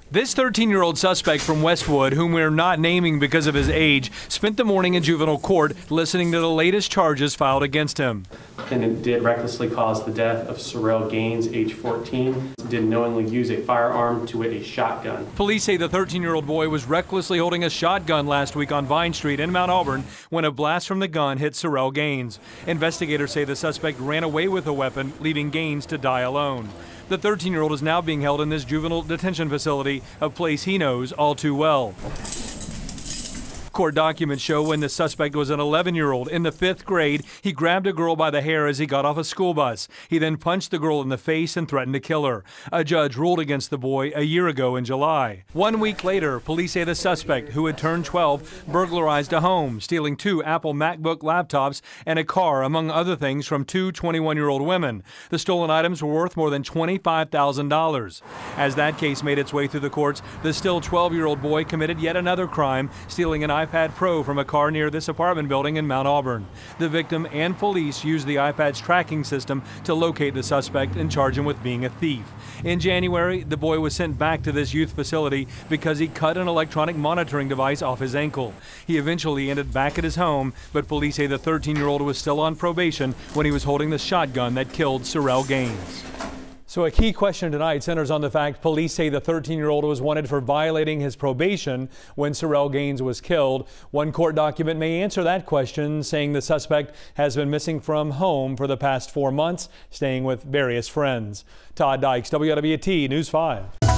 This 13-year-old suspect from Westwood, whom we're not naming because of his age, spent the morning in juvenile court listening to the latest charges filed against him. And it did recklessly cause the death of Sorrell Gaines, age 14. Did knowingly use a firearm, to wit a shotgun. Police say the 13-year-old boy was recklessly holding a shotgun last week on Vine Street in Mount Auburn when a blast from the gun hit Sorrell Gaines. Investigators say the suspect ran away with the weapon, leaving Gaines to die alone. The 13-year-old is now being held in this juvenile detention facility, a place he knows all too well. Court documents show when the suspect was an 11-year-old in the 5th grade, he grabbed a girl by the hair as he got off a school bus. He then punched the girl in the face and threatened to kill her. A judge ruled against the boy a year ago in July. 1 week later, police say the suspect, who had turned 12, burglarized a home, stealing 2 Apple MacBook laptops and a car, among other things, from 2 21-year-old women. The stolen items were worth more than $25,000. As that case made its way through the courts, the still 12-year-old boy committed yet another crime, stealing an iPad Pro from a car near this apartment building in Mount Auburn. The victim and police used the iPad's tracking system to locate the suspect and charge him with being a thief. In January, the boy was sent back to this youth facility because he cut an electronic monitoring device off his ankle. He eventually ended back at his home, but police say the 13-year-old was still on probation when he was holding the shotgun that killed Sorrell Gaines. So a key question tonight centers on the fact police say the 13-year-old was wanted for violating his probation when Sorrell Gaines was killed. One court document may answer that question, saying the suspect has been missing from home for the past 4 months, staying with various friends. Todd Dykes, WLWT News 5.